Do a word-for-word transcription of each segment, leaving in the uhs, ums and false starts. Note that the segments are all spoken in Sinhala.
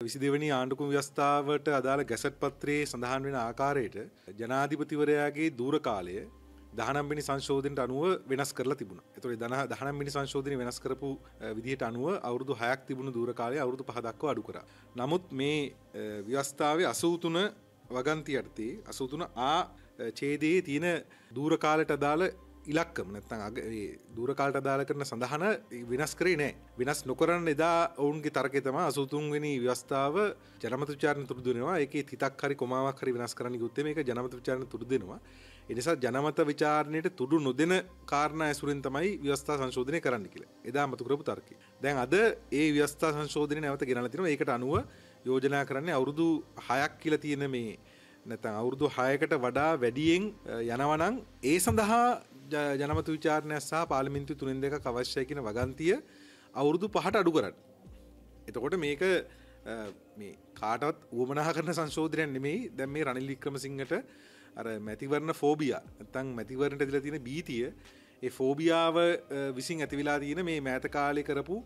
විසි දෙවෙනි ආණ්ඩුක්‍රම ව්‍යවස්ථාවට අදාළ ගැසට් පත්‍රයේ සඳහන් වෙන ආකාරයට ජනාධිපතිවරයාගේ දූර කාලය දහනම් වෙනි සංශෝධනයට අනුව වෙනස් කරලා තිබුණා. ඒතකොට දහනම් වෙනි සංශෝධනය වෙනස් කරපු විදිහට අනුව අවුරුදු හයක් තිබුණු දූර කාලය අවුරුදු පහ දක්වා අඩු කරා. නමුත් මේ ව්‍යවස්ථාවේ අසූ තුන වගන්ති යටතේ අසූ තුන ආ ඡේදයේ තියෙන දූර කාලයට අදාළ ඉලක්කම නැත්නම් ඒ දූර කාලයට අදාළ කරන සඳහන වෙනස් කරේ නැහැ. වෙනස් නොකරන එදා ඔවුන්ගේ තර්කය තමයි අසූ තුන් වෙනි ව්‍යවස්ථාව ජනමත විචාරණ තුරු දෙනවා. ඒකේ තිතක් හරි කොමාවක් හරි වෙනස් කරන්න ගියොත් මේක ජනමත විචාරණ තුරු දෙනවා. ඒ නිසා ජනමත විචාරණයට තුඩු නොදෙන කාරණා ඇසුරින් තමයි ව්‍යවස්ථා සංශෝධනය කරන්න කියලා. එදා මතු කරපු තර්කය. දැන් අද ඒ ව්‍යවස්ථා සංශෝධනය නැවත ගෙනල්ලා තිනවා. ඒකට අනුව යෝජනා කරන්නේ අවුරුදු හයක් කියලා තියෙන මේ නැත්නම් අවුරුදු හයකට වඩා වැඩියෙන් යනවා නම් ඒ සඳහා ජනමත විචාරණය සහ පාර්ලිමේන්තු තුනෙන් දෙකක් අවශ්‍යයි කියන වගන්තිය අවුරුදු පහට අඩු කරන්න. එතකොට මේක මේ කාටවත් උවමනා කරන සංශෝධනයක් නෙමෙයි. දැන් මේ රනිල් වික්‍රමසිංහට අර මැතිවරණ ෆෝබියා නැත්නම් මැතිවරණට ඇදලා තියෙන බීතිය ඒ ෆෝබියාව විසින් ඇති වෙලා තියෙන මේ මෑත කාලේ කරපු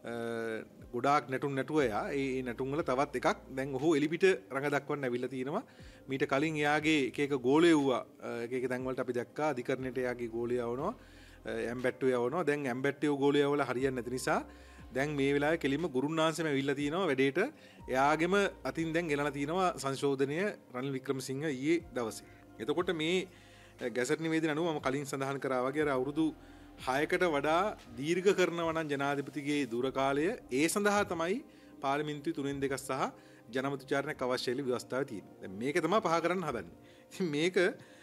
ගොඩාක් නැටුම් නැටුවයා ඒ නැටුම් වල තවත් එකක් දැන් ඔහු එලිපිට රඟ දක්වන්න ඇවිල්ලා තිනවා. මීට කලින් එයාගේ එක එක ගෝලය වුණා. එක එක තැන් වලට අපි දැක්කා අධිකරණයට එයාගේ ගෝලය යවනවා. ඇම්බැට්ටෝ යවනවා. දැන් ඇම්බැට්ටෝ ගෝලය වල හරියන්නේ නැති නිසා දැන් මේ වෙලාවේ කෙලින්ම ගුරුන්නාන්සේම ඇවිල්ලා තිනවා වැඩේට. එයාගෙම අතින් දැන් ගෙනලා තිනවා සංශෝධනය රනිල් වික්‍රමසිංහ ඊයේ දවසේ. එතකොට මේ ගැසට් නිවේදන අනුව මම කලින් සඳහන් කරා වගේ අර අවුරුදු හයකට වඩා දීර්ඝ කරනවා නම් ජනාධිපතිගේ දූර කාලය ඒ සඳහා තමයි පාර්ලිමේන්තුවේ තුනෙන් දෙකක් සහ ජනමත විචාරණයක් අවශ්‍යයි ව්‍යවස්ථාවේ තියෙන්නේ. දැන් මේක තමයි පහ කරන්න හදන්නේ. ඉතින් මේක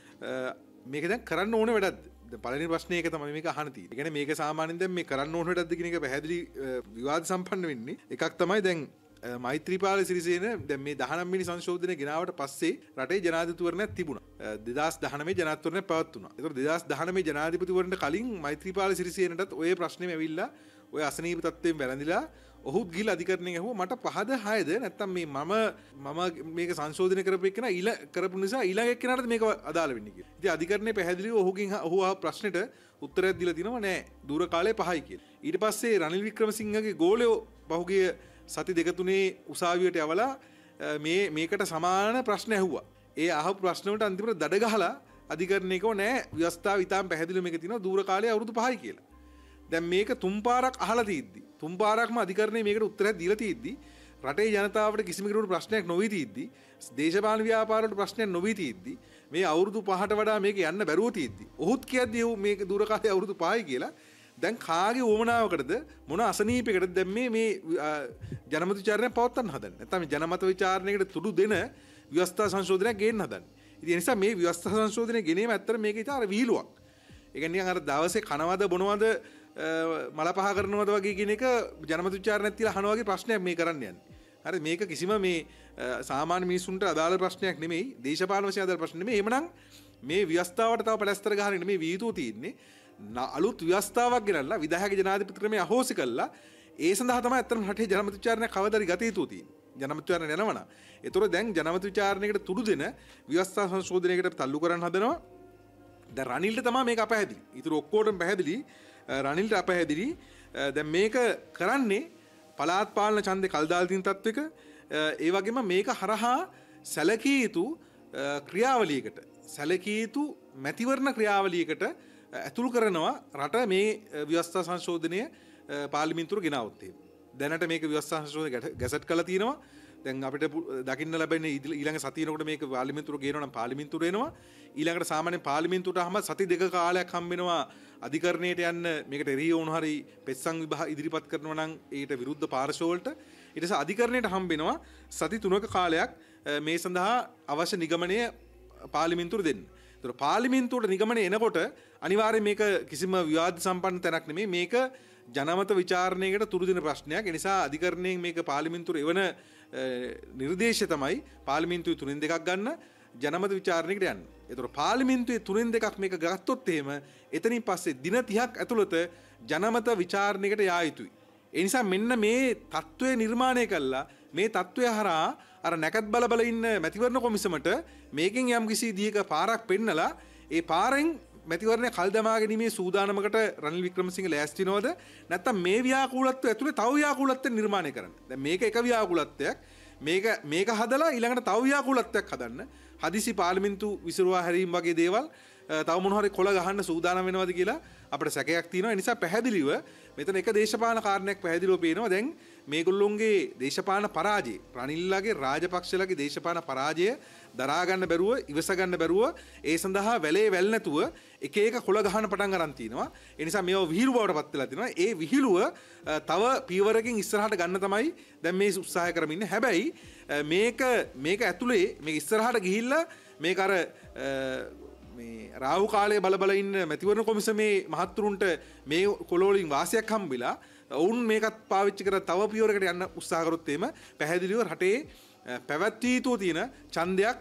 මේක දැන් කරන්න ඕන වැඩක්ද? දැන් පළවෙනි ප්‍රශ්නේ ඒක තමයි මේක අහන්න තියෙන්නේ. ඒ කියන්නේ මේක සාමාන්‍යයෙන් දැන් මේ කරන්න ඕන වැඩක්ද කියන එක පැහැදිලි විවාද සම්පන්න වෙන්නේ. එකක් තමයි දැන් මෛත්‍රීපාල සිරිසේන දැන් මේ දහනම් වෙනි සංශෝධනය ගෙනාවට පස්සේ රටේ ජනාධිපතිවරණයක් තිබුණා. දෙදාස් දහනවය ජනාධිපතිවරණයක් පවත්වුණා. ඒතකොට දෙදාස් දහනවය ජනාධිපතිවරණයට කලින් මෛත්‍රීපාල සිරිසේනටත් ඔය ප්‍රශ්නේම ඇවිල්ලා ඔය අසනීප තත්ත්වයෙන් වැළඳිලා ඔහුත් ගිහිල්ලා අධිකරණයෙන් ඇහුවා මට පහද හයද නැත්තම් මේ මම මම මේක සංශෝධනය කරපු එක්කෙනා ඊළ කරපු නිසා ඊළඟ එක්කෙනාට මේක අදාළ වෙන්නේ කියලා. ඉතින් අධිකරණයේ පැහැදිලිව ඔහුගෙන් ඔහු ආ ප්‍රශ්නෙට උත්තරයක් දීලා තිනවා නෑ දූර කාලේ පහයි කියලා. ඊට පස්සේ රනිල් වික්‍රමසිංහගේ ගෝලයෝ පහුගිය සති දෙක තුනේ උසාවියට යවලා මේ මේකට සමාන ප්‍රශ්න ඇහුවා. ඒ අහපු ප්‍රශ්න වලට අන්තිමට දඩ ගහලා අධිකරණය කව නෑ ව්‍යවස්ථාව ඉතාම පැහැදිලිව මේක තියෙනවා දූර කාලේ අවුරුදු පහයි කියලා. දැන් මේක තුන් පාරක් අහලා තියෙද්දි තුන් පාරක්ම අධිකරණය මේකට උත්තරයක් දීලා තියෙද්දි රටේ ජනතාවට කිසිම කෙනෙකුට ප්‍රශ්නයක් නොවී තියෙද්දි දේශපාලන ව්‍යාපාරවලට ප්‍රශ්නයක් නොවී තියෙද්දි මේ අවුරුදු පහට වඩා මේක යන්න බැරුව තියෙද්දි ඔහුත් කියද්දි මේක දූර කාලේ අවුරුදු පහයි කියලා දැන් කාගේ උවමනාවකටද මොන අසනීපයකටද දැන් මේ මේ ජනමත විචාරණය පවත්වන්න හදන්නේ නැත්නම් මේ ජනමත විචාරණයකට තුඩු දෙන ව්‍යවස්ථා සංශෝධනයක් ගේන්න හදන්නේ. ඉතින් ඒ නිසා මේ ව්‍යවස්ථා සංශෝධනය ගෙනීම ඇත්තට මේක ඉතාල විහිළුවක්. ඒ කියන්නේ නිකන් අර දවසේ කනවද බොනවද මලපහ කරනවද වගේ කියන එක ජනමත විචාරණයක් තියලා අහනවා වගේ ප්‍රශ්නයක් මේ කරන්න යන්නේ. හරි මේක කිසිම මේ සාමාන්‍ය මිනිසුන්ට අදාළ ප්‍රශ්නයක් නෙමෙයි දේශපාලන වශයෙන් අදාළ ප්‍රශ්න නෙමෙයි. එහෙමනම් මේ ව්‍යවස්ථාවට තව පැලැස්තර ගහගෙන නෙමෙයි වීතුව තියෙන්නේ. අලුත් ව්‍යවස්ථාවක් ගෙනල්ලා විධායක ජනාධිපති ක්‍රමය අහෝසි කළා. ඒ සඳහා තමයි අත්තම රටේ ජනමත විචාරණය කවදාරි ගත යුතු තියෙන්නේ. ජනමත විචාරණය යනවනම්. ඒතොර දැන් ජනමත විචාරණයකට තුඩු දෙන ව්‍යවස්ථා සංශෝධනයකට තල්ලු කරන්න හදනවා. දැන් රනිල්ට තමයි මේක අපහැදිලි. ඊටු ඔක්කොටම පැහැදිලි. රනිල්ට අපහැදිලි. දැන් මේක කරන්නේ පළාත් පාලන ඡන්දේ කල් දාලා තියෙන තත්වයක ඒ වගේම මේක හරහා සැලකිය යුතු ක්‍රියාවලියකට සැලකිය යුතු මැතිවරණ ක්‍රියාවලියකට ඇතුළු කරනවා රට මේ ව්‍යවස්ථා සංශෝධනය පාර්ලිමේන්තුවට ගෙනාවොත් එහෙම. දැනට මේක ව්‍යවස්ථා සංශෝධනය ගැසට් කරලා තියෙනවා. දැන් අපිට දකින්න ලැබෙන්නේ ඊළඟ සතියේනකොට මේක පාර්ලිමේන්තුවට ගේනවා නම් පාර්ලිමේන්තුවට එනවා. ඊළඟට සාමාන්‍යයෙන් පාර්ලිමේන්තුවට අහම සති දෙක කාලයක් හම්බ වෙනවා අධිකරණයට යන්න මේකට එරෙහි වුණ හරි පෙත්සම් විභාග ඉදිරිපත් කරනවා නම් ඊට විරුද්ධ පාර්ශ්ව වලට ඊට පස්සේ අධිකරණයට හම්බ වෙනවා සති තුනක කාලයක් මේ සඳහා අවශ්‍ය නිගමනය පාර්ලිමේන්තුවට දෙන්න. ඒතර පාර්ලිමේන්තුවට නිගමනය එනකොට අනිවාර්යයෙන් මේක කිසිම විවාද සම්පන්න තැනක් නෙමෙයි. මේක ජනමත විචාරණයකට තුරු දෙන ප්‍රශ්නයක්. ඒ නිසා අධිකරණයෙන් මේක පාර්ලිමේන්තුවට එවන නිර්දේශය තමයි පාර්ලිමේන්තුවේ තුනෙන් දෙකක් ගන්න ජනමත විචාරණයකට යන්න. ඒතර පාර්ලිමේන්තුවේ තුනෙන් දෙකක් මේක ගත්තොත් එහෙම එතනින් පස්සේ දින තිහක් ඇතුළත ජනමත විචාරණයකට යා යුතුයි. ඒ නිසා මෙන්න මේ තත්ත්වය නිර්මාණය කළා මේ තත්ත්වය හරහා අර නැකත් බල බල ඉන්න මැතිවරණ කොමිසමට මේකෙන් යම් කිසි දියක පාරක් පෙන්නලා ඒ පාරෙන් මැතිවරණය කල් දමා ගැනීමේ සූදානමකට රනිල් වික්‍රමසිංහ ලෑස්ති වෙනවද නැත්නම් මේ ව්‍යාකූලත්වය ඇතුලේ තව ව්‍යාකූලත්වයක් නිර්මාණය කරන්න. දැන් මේක එක ව්‍යාකූලත්වයක් මේක මේක හදලා ඊළඟට තව ව්‍යාකූලත්වයක් හදන්න හදිසි පාර්ලිමේන්තු විසිරුවා හැරීම් වගේ දේවල් තව මොන හරි කොළ ගහන්න සූදානම් වෙනවද කියලා අපිට සැකයක් තියෙනවා. ඒ නිසා පැහැදිලිව මෙතන එක දේශපාලන කාරණයක් පැහැදිලිව පේනවා. දැන් මේගොල්ලොන්ගේ දේශපාලන පරාජය, රනිල්ලාගේ රාජපක්ෂලාගේ දේශපාලන පරාජය දරා ගන්න බැරුව, ඉවස ගන්න බැරුව ඒ සඳහා වැලේ වැල් නැතුව එක එක කොළ ගහන පටන් ගන්න තිනවා. ඒ නිසා මේව විහිළු බවට පත් වෙලා තිනවා. ඒ විහිළුව තව පීවරකින් ඉස්සරහට ගන්න තමයි දැන් මේ උත්සාහය කරමින් ඉන්නේ. හැබැයි මේක මේක ඇතුලේ මේක ඉස්සරහට ගිහිල්ලා මේක අර මේ රාහු කාලයේ බල බල ඉන්න මැතිවරණ කොමිසමේ මහත්තුරුන්ට මේ කොළවලින් වාසියක් හම්බෙලා ඔවුන් මේකත් පාවිච්චි කර තව පියවරකට යන්න උත්සාහ කරොත් එහෙම පැහැදිලිව රටේ පැවැත්විය යුතු තියෙන ඡන්දයක්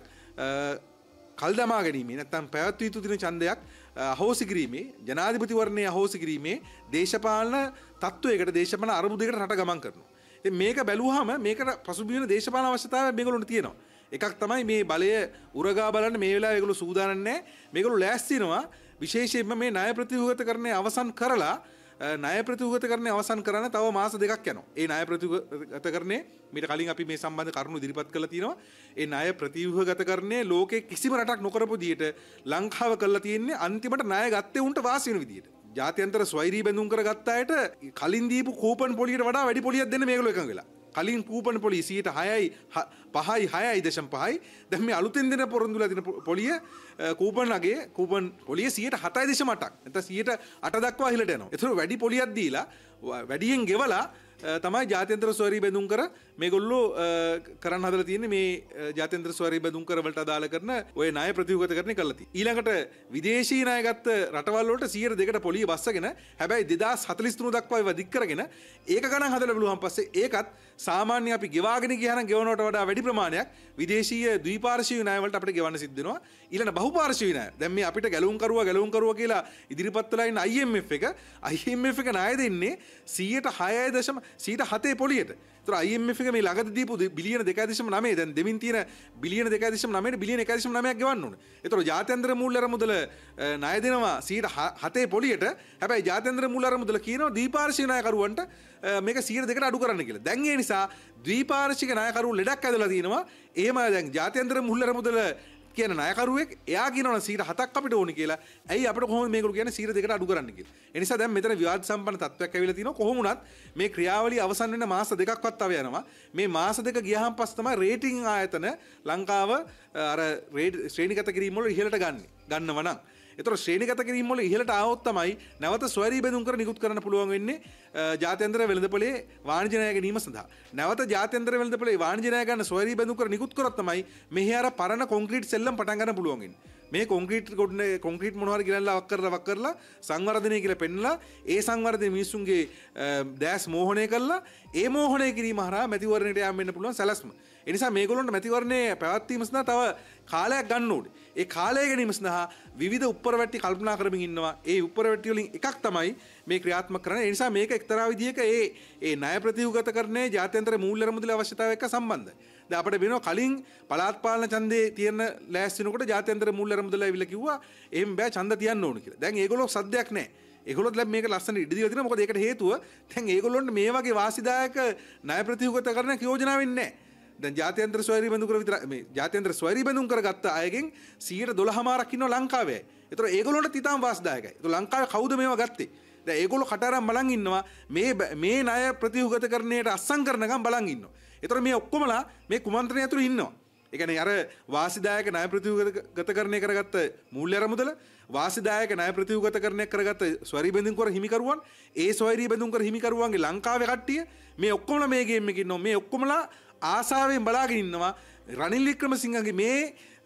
කල් දමා ගැනීමේ නැත්නම් පැවැත්විය යුතු තියෙන ඡන්දයක් අහෝසි කිරීමේ ජනාධිපතිවරණයේ අහෝසි කිරීමේ දේශපාලන තත්වයකට දේශපාලන අරමුදයකට රට ගමන් කරනවා. ඉතින් මේක බැලුවාම මේකට පසුබිම් වෙන දේශපාලන අවශ්‍යතාවය මේගොල්ලොන්ට තියෙනවා. එකක් තමයි මේ බලය උරගා බලන්න මේ වෙලාවේ ඒගොල්ලෝ සූදානම් නැහැ. මේගොල්ලෝ ලෑස්ති වෙනවා විශේෂයෙන්ම මේ ණය ප්‍රතිව්‍යුහකරණය අවසන් කරලා ණය ප්‍රතිව්‍යුහකරණය අවසන් කරන්න තව මාස දෙකක් යනවා. ඒ ණය ප්‍රතිව්‍යුහකරණය මීට කලින් අපි මේ සම්බන්ධ කරුණු ඉදිරිපත් කළා තියෙනවා. ඒ ණය ප්‍රතිව්‍යුහකරණය ලෝකේ කිසිම රටක් නොකරපු විදියට ලංකාව කළා තියෙන්නේ අන්තිමට ණය ගත්තේ උන්ට වාසි වෙන විදියට. ජාත්‍යන්තර ස්වෛරී බැඳුම් කරගත්ත අයට කලින් දීපු කූපන් පොලියට වඩා වැඩි පොලියක් දෙන්න මේගොල්ලෝ එකඟ වෙලා. කලින් කූපන් පොලිය සියයට හයයි පහයි හයයි දශම පහයි දැන් මේ අලුතෙන් දෙන පොරොන්දුලා දෙන පොලිය කූපන් අගේ කූපන් පොලිය සියයට හතයි දශම අටක් නැත්නම් සියයට අට දක්වා ඉහළට යනවා. ඒතර වැඩි පොලියක් දීලා වැඩියෙන් ගෙවලා තමයි ජාත්‍යන්තර ස්වෛරී බැඳුම් කර මේගොල්ලෝ කරන්න හදලා තියෙන්නේ මේ ජාත්‍යන්තර ස්වෛරී බැඳුම් කර වලට අදාළ කරන ඔය ණය ප්‍රතිව්‍යුහකරණය කරලා තියෙන්නේ. ඊළඟට විදේශී ණය ගත්ත රටවල් වලට සියයට දෙකට පොලිය බස්සගෙන හැබැයි දෙදාස් හතළිස් තුන දක්වා ඒවා දික් කරගෙන ඒක ගණන් හදලා බලුවාන් පස්සේ ඒකත් සාමාන්‍ය අපි ගෙවාගෙන ගියානම් ගෙවනවට වඩා වැඩි ප්‍රමාණයක් විදේශීය ද්විපාර්ශ්වීය ණය වලට අපිට ගෙවන්න සිද්ධ වෙනවා. ඊළඟ බහුපාර්ශ්වීය ණය. දැන් මේ අපිට ගැලුම් කරුවා ගැලුම් කරුවා කියලා ඉදිරිපත් වෙලා ඉන්න I M F එක I M F එක ණය දෙන්නේ සියයට හයයි දශම සියයට හතේ පොලියට. ඒතර I M F එක මේ ළඟදී දීපු බිලියන දෙකයි දශම නවය දැන් දෙමින් තියෙන බිලියන දෙකයි දශම නවයට බිලියන එකයි දශම නවයක් ගෙවන්න ඕනේ. ඒතර ජාත්‍යන්තර මූල්‍ය අරමුදල ණය දෙනවා සියයට හතේ පොලියට. හැබැයි ජාත්‍යන්තර මූල්‍ය අරමුදල කියනවා ද්විපාර්ශ්වීය ණය කරුවන්ට මේක සියයට දෙකට අඩු කරන්න කියලා. දැන් ඒ නිසා ද්විපාර්ශ්වික ණය කරුවෝ ලෙඩක් ඇදලා තිනවා. එහෙම දැන් ජාත්‍යන්තර මූල්‍ය අරමුදල කියන ණයකරුවෙක් එයා කියනවා සියයට හතක් අපිට ඕනි කියලා. ඇයි අපිට කොහොමද මේගොල්ලෝ කියන්නේ සියයට දෙකට අඩු කරන්න කියලා. ඒ නිසා දැන් මෙතන විවාද සම්පන්න තත්ත්වයක් ඇවිල්ලා තිනවා. කොහොම වුණත් මේ ක්‍රියාවලිය අවසන් වෙන මාස දෙකක්වත් තව යනවා. මේ මාස දෙක ගියහම පස්සේ තමයි රේටිං ආයතන ලංකාව අර ශ්‍රේණිගත කිරීම වල ඉහළට ගන්න. ගන්නව නම්. ඒතර ශ්‍රේණිගත කිරීම වල ඉහළට ආවොත් තමයි නැවත ස්වෛරී බැඳුම් කර නිකුත් කරන්න පුළුවන් වෙන්නේ ජාත්‍යන්තර වෙළඳපොලේ වාණිජ ණය ගැනීම සඳහා. නැවත ජාත්‍යන්තර වෙළඳපොලේ වාණිජ ණය ගන්න ස්වෛරී බැඳුම් කර නිකුත් කරොත් තමයි මෙහි අර පරණ කොන්ක්‍රීට් සෙල්ලම් පටන් ගන්න පුළුවන් වෙන්නේ. මේ කොන්ක්‍රීට් ගොඩනේ කොන්ක්‍රීට් මොනවා හරි ගිරලා වක් කරලා වක් කරලා සංවර්ධනය කියලා පෙන්නලා ඒ සංවර්ධනයේ මිනිසුන්ගේ දැස් මෝහණය කළා ඒ මෝහණය කිරීම හරහා මැතිවරණයට යන්න වෙන්න පුළුවන් සැලැස්ම. ඒ නිසා මේගොල්ලන්ට මැතිවරණයේ පැවැත්වීම සඳහා තව කාලයක් ගන්න ඕනේ. ඒ කාලය ගැනීම සඳහා විවිධ උප්පරවැටි කල්පනා කරමින් ඉන්නවා. ඒ උප්පරවැටි වලින් එකක් තමයි මේ ක්‍රියාත්මක කරන්නේ. ඒ නිසා මේක එක්තරා විදියක ඒ ඒ ණය ප්‍රතිව්‍යුහකරණයේ ජාත්‍යන්තර මූල්‍ය අරමුදල අවශ්‍යතාවය එක්ක සම්බන්ධයි. දැන් අපිට වෙනවා කලින් පළාත් පාලන ඡන්දේ තියෙන ලෑස්ති වෙනකොට ජාත්‍යන්තර මූල්‍ය අරමුදල ඇවිල්ලා කිව්වා එහෙම බෑ ඡන්ද තියන්න ඕන කියලා. දැන් ඒගොල්ලෝ සද්දයක් නැහැ. ඒගොල්ලොත් ලැබ මේක ලස්සන ඉඩ දීලා තියෙනවා. මොකද ඒකට හේතුව දැන් ඒගොල්ලොන්ට මේ වගේ වාසිදායක ණය ප්‍රතිව්‍යුහකරණයක් යෝජනා වෙන්නේ නැහැ. දැන් ජාත්‍යන්තර ස්වෛරී බැඳුම් කර විතර මේ ජාත්‍යන්තර ස්වෛරී බැඳුම් කරගත්ත අයගෙන් සියයට දොළහ මාරක් ඉන්නවා ලංකාවේ. ඒතර ඒගොල්ලොන්ට තිතාම වාසිදායකයි. ඒතර ලංකාවේ කවුද මේවා ගත්තේ? දැන් ඒගොල්ලෝ කට අරන් බලන් ඉන්නවා මේ මේ ණය ප්‍රතිව්‍යුහකරණයට අස්සම් කරනකම් බලන් ඉන්නවා. ඒතර මේ ඔක්කොමලා මේ කුමන්ත්‍රණය ඇතුළේ ඉන්නවා. ඒ කියන්නේ අර වාසිදායක ණය ප්‍රතිව්‍යුහකරණය කරගත්ත මූල්‍ය අරමුදල වාසිදායක ණය ප්‍රතිව්‍යුහකරණය කරගත්ත ස්වෛරී බැඳුම් කර හිමිකරුවන් ඒ ස්වෛරී බැඳුම් කර හිමිකරුවන්ගේ ලංකාවේ කට්ටිය මේ ඔක්කොමලා මේ ගේම් එකේ ඉන්නවා. මේ ඔක්කොමලා ආසාවෙන් බලාගෙන ඉන්නවා රනිල් වික්‍රමසිංහගේ මේ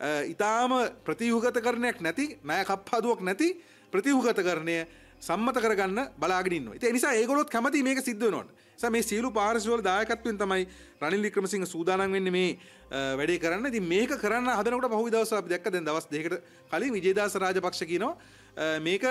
ඊටාම ප්‍රතිව්‍යුහකරණයක් නැති ණය කප්පාදුවක් නැති ප්‍රතිව්‍යුහකරණය සම්මත කරගන්න බලාගෙන ඉන්නවා. ඒ නිසා ඒගොල්ලොත් කැමති මේක සිද්ධ වෙනවට. නිසා මේ සීළු පාර්ශ්වවල දායකත්වයෙන් තමයි රනිල් වික්‍රමසිංහ සූදානම් වෙන්නේ මේ වැඩේ කරන්න. ඉතින් මේක කරන්න හදනකොට පහුගිය දවස්වල අපි දැක්ක දැන් දවස් දෙකකට කලින් විජේදාස රාජපක්ෂ කියනවා මේක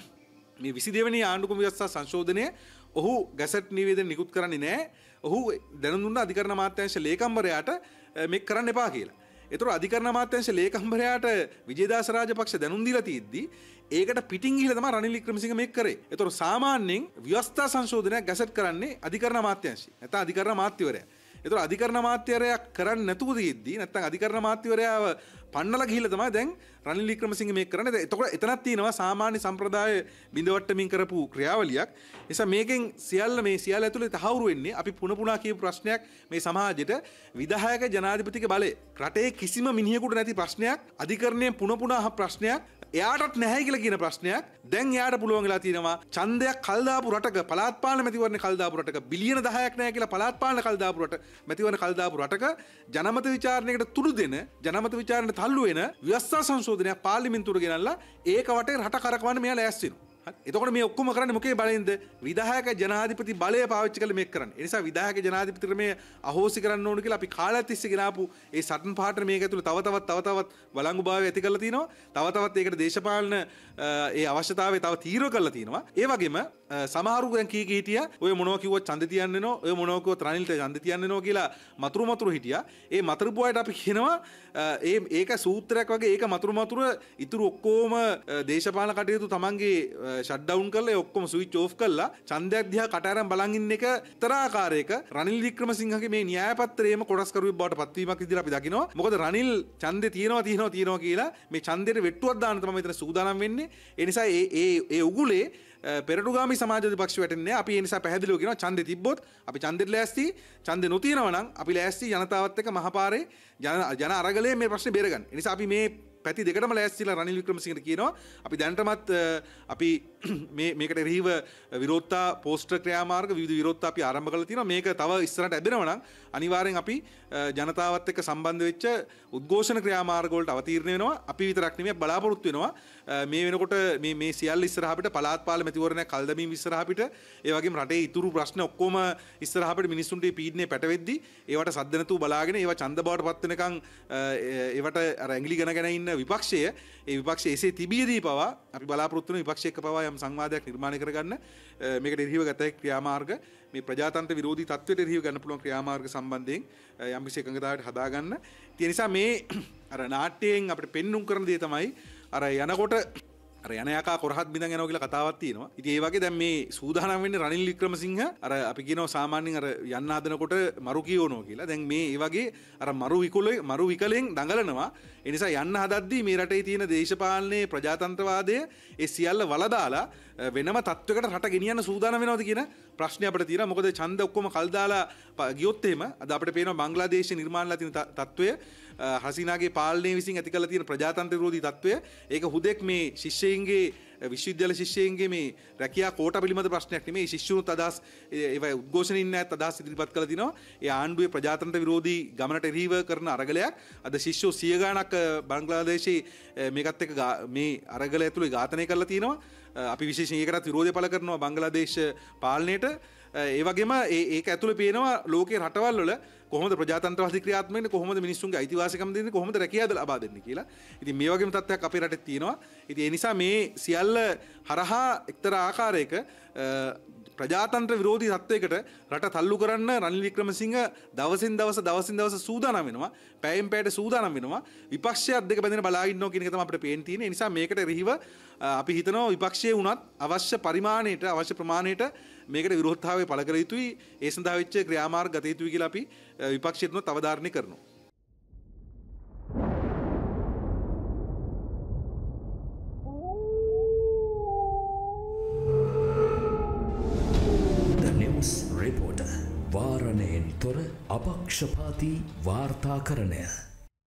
මේ විසි දෙවැනි වෙනි ආණ්ඩුක්‍රම ව්‍යවස්ථා සංශෝධනය ඔහු ගැසට් නිවේදන නිකුත් කරන්නේ නැහැ. ඔහු දැනුම් දුන්න අධිකරණ අමාත්‍යාංශ ලේකම්වරයාට මේක කරන්න එපා කියලා. ඒතර අධිකරණ අමාත්‍යාංශ ලේකම්වරයාට විජේදාස රාජපක්ෂ දැනුම් දීලා තියෙද්දි ඒකට පිටින් ගිහලා තමයි රනිල් වික්‍රමසිංහ මේක කරේ. ඒතර සාමාන්‍යයෙන් ව්‍යවස්ථා සංශෝධනයක් ගැසට් කරන්නේ අධිකරණ අමාත්‍යාංශය. නැත්නම් අධිකරණ අමාත්‍යවරයා. ඒතර අධිකරණ අමාත්‍යවරයා කරන්නේ නැතුව තියෙද්දි නැත්නම් අධිකරණ අමාත්‍යවරයාව පන්නලා ගිහිල්ලා තමයි දැන් රනිල් වික්‍රමසිංහ මේක කරන්නේ. එතකොට එතනක් තියෙනවා සාමාන්‍ය සම්ප්‍රදාය බිඳවට්ටමින් කරපු ක්‍රියාවලියක්. නිසා මේකෙන් සියල්ල මේ සියල්ල ඇතුලේ තහවුරු වෙන්නේ අපි පුන පුනා කියපු ප්‍රශ්නයක් මේ සමාජයට විධායක ජනාධිපතිගේ බලය. රටේ කිසිම මිනිහෙකුට නැති ප්‍රශ්නයක් අධිකරණයේ පුන පුනා අහ ප්‍රශ්නයක් එයාටත් නැහැ කියලා කියන ප්‍රශ්නයක් දැන් එයාට පුළුවන් වෙලා තියෙනවා ඡන්දයක් කල් දාපු රටක පළාත් පාලන මැතිවරණ කල් දාපු රටක බිලියන දහයක් නැහැ කියලා පළාත් පාලන කල් දාපු රට මැතිවරණ කල් දාපු රටක ජනමත විචාරණයකට තුඩු දෙන ජනමත විචාරණයට තල්ලු වෙන ව්‍යවස්ථා සංශෝධනයක් පාර්ලිමේන්තුවට ගෙනල්ලා ඒක වටේ රට කරකවන්න මෙයා ලෑස්ති වෙනවා. එතකොට මේ ඔක්කොම කරන්නේ මොකේ බලෙන්ද? විධායක ජනාධිපති බලය පාවිච්චි කරලා මේක කරන්නේ. ඒ නිසා විධායක ජනාධිපතිට මේ අහෝසි කරන්න ඕන කියලා අපි කාලයක් තිස්සේ ගෙනාපු ඒ සටන් පාටර මේක ඇතුළේ තව තවත් තව තවත් වළංගුභාවය ඇති කරලා තිනවා. තව තවත් ඒකට දේශපාලන ඒ අවශ්‍යතාවය තව තීව්‍ර කරලා තිනවා. ඒ වගේම සමහරු දැන් කී කී හිටියා ඔය මොනවා කිව්වොත් ඡන්ද තියන්න වෙනවා. ඔය මොනවා කිව්වොත් රනිල්ට ඡන්ද තියන්න වෙනවා කියලා මතුරු මතුරු හිටියා. ඒ මතුරු පුවාට අපි කියනවා ඒ ඒක සූත්‍රයක් වගේ ඒක මතුරු මතුරු ඉතුරු ඔක්කොම දේශපාලන කටයුතු තමන්ගේ ෂට්ඩවුන් කරලා ඔක්කොම ස්විච් ඕෆ් කරලා ඡන්දයක් දිහා කට අරන් බලන් ඉන්න එක තරාකාරයක රනිල් වික්‍රමසිංහගේ මේ න්‍යාය පත්‍රයේම කොටස් කරුවෙක් බවට පත්වීමක් විදිහට අපි දකිනවා. මොකද රනිල් ඡන්දේ තියනවා තියනවා තියනවා කියලා මේ ඡන්දෙට වෙට්ටුවක් දාන්න තමයි මෙතන සූදානම් වෙන්නේ. ඒ නිසා ඒ ඒ ඒ උගුලේ පෙරටුගාමී සමාජවාදී පක්ෂ වැටෙන්නේ. අපි ඒ නිසා පැහැදිලිව කියනවා ඡන්දේ තිබ්බොත් අපි ඡන්දෙට ලෑස්ති. ඡන්දේ නොතියනවා නම් අපි ලෑස්ති ජනතාවත් එක්ක මහපාරේ ජන ජන අරගලයේ මේ ප්‍රශ්නේ බේරගන්න. ඒ නිසා අපි මේ පැති දෙකටම ලෑස්තිලා රනිල් වික්‍රමසිංහට කියනවා අපි දැනටමත් අපි මේ මේකට එරෙහිව විරෝධතා පෝස්ටර් ක්‍රියාමාර්ග විවිධ විරෝධතා අපි ආරම්භ කරලා තියෙනවා. මේක තව ඉස්සරහට ඇදෙනවා නම් අනිවාර්යෙන් අපි ජනතාවත් එක්ක සම්බන්ධ වෙච්ච උද්ඝෝෂණ ක්‍රියාමාර්ග වලට අවතීර්ණ වෙනවා. අපි විතරක් නෙමෙයි බලාපොරොත්තු වෙනවා මේ වෙනකොට මේ මේ සියල්ල ඉස්සරහ අපිට පළාත් පාලන මැතිවරණයක් කල් දැමීම ඉස්සරහ අපිට ඒ වගේම රටේ ඉතුරු ප්‍රශ්න ඔක්කොම ඉස්සරහ අපිට මිනිස්සුන්ට පීඩනේ පැටවෙද්දි ඒවට සද්ද නැතුව බලාගෙන ඒවා ඡන්ද බවට පත් වෙනකන් ඒවට අර ඇඟිලි ගන ගන ඉන්න විපක්ෂය ඒ විපක්ෂය එසේ තිබියදී පවා අපි බලාපොරොත්තු වෙන විපක්ෂ එක්ක පවා යම් සංවාදයක් නිර්මාණය කරගන්න මේකට එරෙහිව ගත හැකි ක්‍රියාමාර්ග මේ ප්‍රජාතන්ත්‍ර විරෝධී තත්ත්වයට එරෙහිව ගන්න පුළුවන් ක්‍රියාමාර්ග සම්බන්ධයෙන් යම් කිසි එකඟතාවයකට හදාගන්න. ඒ නිසා මේ අර නාට්‍යයෙන් අපිට පෙන්눔 කරන දේ තමයි අර යනකොට අර යන යකා කොරහත් බිඳන් යනවා කියලා කතාවක් තියෙනවා. ඉතින් ඒ වගේ දැන් මේ සූදානම් වෙන්නේ රනිල් වික්‍රමසිංහ අර අපි කියනවා සාමාන්‍යයෙන් අර යන්න හදනකොට මරු කියවනවා කියලා. දැන් මේ ඒ වගේ අර මරු විකුලේ මරු විකලෙන් දඟලනවා. ඒ නිසා යන්න හදද්දී මේ රටේ තියෙන දේශපාලනයේ ප්‍රජාතන්ත්‍රවාදය ඒ සියල්ල වලදාලා වෙනම තත්වයකට රට ගෙනියන්න සූදානම් වෙනවද කියන ප්‍රශ්නේ අපිට තියෙනවා. මොකද ඡන්ද ඔක්කොම කල් දාලා ගියොත් එහෙම අද අපිට පේනවා බංග්ලාදේශයේ නිර්මාණලා තියෙන තත්වය හසිනාගේ පාලනය විසින් ඇති කරලා තියෙන ප්‍රජාතන්ත්‍ර විරෝධී තත්වය ඒක හුදෙක් මේ ශිෂ්‍යයින්ගේ විශ්වවිද්‍යාල ශිෂ්‍යයින්ගේ මේ රැකියා කෝටා පිළිබඳ ප්‍රශ්නයක් නෙමෙයි. ශිෂ්‍යුනුත් අදහස් ඒවා උද්ඝෝෂණින් නැත් අදහස් ඉදිරිපත් කළා තිනවා. ඒ ආණ්ඩුවේ ප්‍රජාතන්ත්‍ර විරෝධී ගමනට එරෙහිව කරන අරගලයක් අද ශිෂ්‍යෝ සිය ගණනක් බංග්ලාදේශයේ මේකත් එක්ක මේ අරගල ඇතුළේ ඝාතනය කරලා තිනවා. අපි විශේෂයෙන් ඒකටත් විරෝධය පළ කරනවා බංග්ලාදේශ පාලනයට. ඒ වගේම ඒක ඇතුළේ පේනවා ලෝකේ රටවල් වල කොහොමද ප්‍රජාතන්ත්‍රවාදී ක්‍රියාත්මක වෙන්නේ, කොහොමද මිනිස්සුන්ගේ අයිතිවාසිකම් දෙන්නේ, කොහොමද රැකියාව ලබා දෙන්නේ කියලා. ඉතින් මේ වගේම තත්ත්වයක් අපේ රටේ තියෙනවා. ඉතින් ඒ නිසා මේ සියල්ල හරහා එක්තරා ආකාරයක ප්‍රජාතන්ත්‍ර විරෝධී තත්ත්වයකට රට තල්ලු කරන්න රනිල් වික්‍රමසිංහ දවසින් දවස දවසින් දවස සූදානම් වෙනවා. පැයෙන් පැයට සූදානම් වෙනවා. විපක්ෂයත් දෙක බැඳගෙන බලා ඉන්නවා කියන එක තමයි අපිට පේන්න තියෙන්නේ. ඒ නිසා මේකට එරෙහිව අපි හිතනවා විපක්ෂයේ වුණත් අවශ්‍ය පරිමාණයට අවශ්‍ය ප්‍රමාණයට මේකට විරෝධතාවය පළ කර යුතුයි. ඒ සඳහා වෙච්ච ක්‍රියාමාර්ග ගත යුතුයි කියලා අපි විපක්ෂයට අවධාරණය කරනවා. රිපෝටර් වාරණයෙන් තොර අපක්ෂපාතී වාර්තාකරණය